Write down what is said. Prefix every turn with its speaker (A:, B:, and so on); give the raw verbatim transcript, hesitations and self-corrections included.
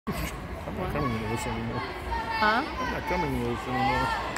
A: I'm not
B: What?
A: coming to this anymore.
B: Huh?
A: I'm not coming to this anymore.